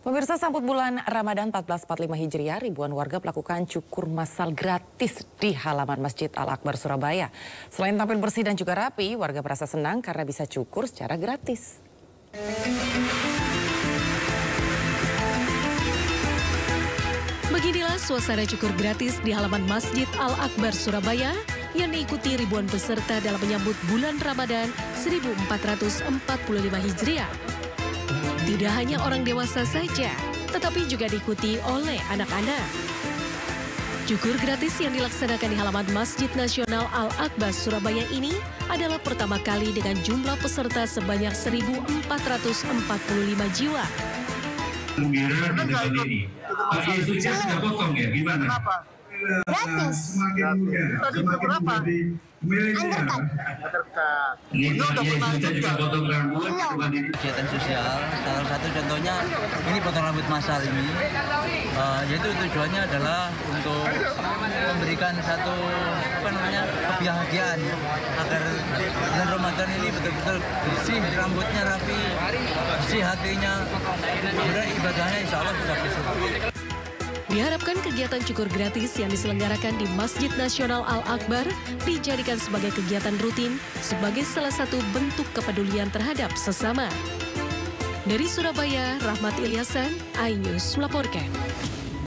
Pemirsa, sambut bulan Ramadan 1445 Hijriah, ribuan warga melakukan cukur massal gratis di halaman Masjid Al-Akbar Surabaya. Selain tampil bersih dan juga rapi, warga merasa senang karena bisa cukur secara gratis. Beginilah suasana cukur gratis di halaman Masjid Al-Akbar Surabaya yang diikuti ribuan peserta dalam menyambut bulan Ramadan 1445 Hijriah. Tidak hanya orang dewasa saja, tetapi juga diikuti oleh anak-anak. Cukur gratis yang dilaksanakan di halaman Masjid Nasional Al-Akbar Surabaya ini adalah pertama kali dengan jumlah peserta sebanyak 1.445 jiwa. Gembira di tahun ini. Pak Yesus sudah potong ya, gimana? Kenapa? Gratis. Semakin muda, semakin menjadi milenial. Ini Pak Yesus juga potong rambut. Kegiatan sosial, salah satu contohnya ini potong rambut massal ini, yaitu tujuannya adalah untuk memberikan satu kebahagiaan agar bulan Ramadan ini betul-betul bersih, rambutnya rapi, bersih hatinya, kemudian ibadahnya insya Allah bisa bersih. Diharapkan kegiatan cukur gratis yang diselenggarakan di Masjid Nasional Al-Akbar dijadikan sebagai kegiatan rutin sebagai salah satu bentuk kepedulian terhadap sesama. Dari Surabaya, Rahmat Ilyasan, iNews melaporkan.